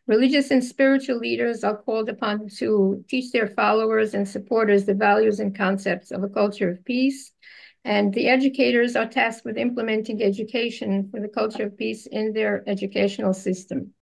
Religious and spiritual leaders are called upon to teach their followers and supporters the values and concepts of a culture of peace. And the educators are tasked with implementing education for the culture of peace in their educational system.